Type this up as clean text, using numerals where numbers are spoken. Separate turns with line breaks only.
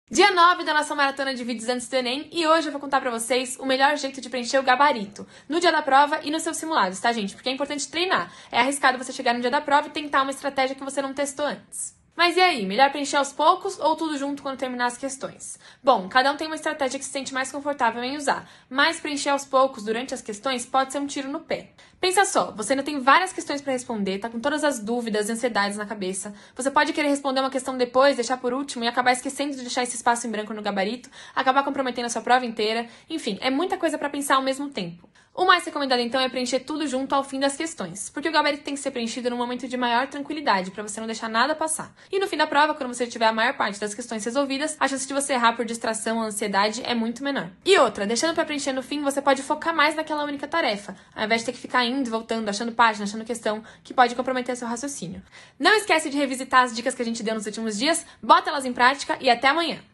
Dia 9 da nossa maratona de vídeos antes do Enem e hoje eu vou contar pra vocês o melhor jeito de preencher o gabarito no dia da prova e nos seus simulados, tá, gente? Porque é importante treinar. É arriscado você chegar no dia da prova e tentar uma estratégia que você não testou antes. Mas e aí, melhor preencher aos poucos ou tudo junto quando terminar as questões? Bom, cada um tem uma estratégia que se sente mais confortável em usar, mas preencher aos poucos durante as questões pode ser um tiro no pé. Pensa só, você ainda tem várias questões para responder, tá com todas as dúvidas e ansiedades na cabeça. Você pode querer responder uma questão depois, deixar por último e acabar esquecendo de deixar esse espaço em branco no gabarito, acabar comprometendo a sua prova inteira. Enfim, é muita coisa para pensar ao mesmo tempo. O mais recomendado, então, é preencher tudo junto ao fim das questões, porque o gabarito tem que ser preenchido num momento de maior tranquilidade, para você não deixar nada passar. E no fim da prova, quando você tiver a maior parte das questões resolvidas, a chance de você errar por distração ou ansiedade é muito menor. E outra, deixando para preencher no fim, você pode focar mais naquela única tarefa, ao invés de ter que ficar indo e voltando, achando página, achando questão, que pode comprometer seu raciocínio. Não esquece de revisitar as dicas que a gente deu nos últimos dias, bota elas em prática e até amanhã!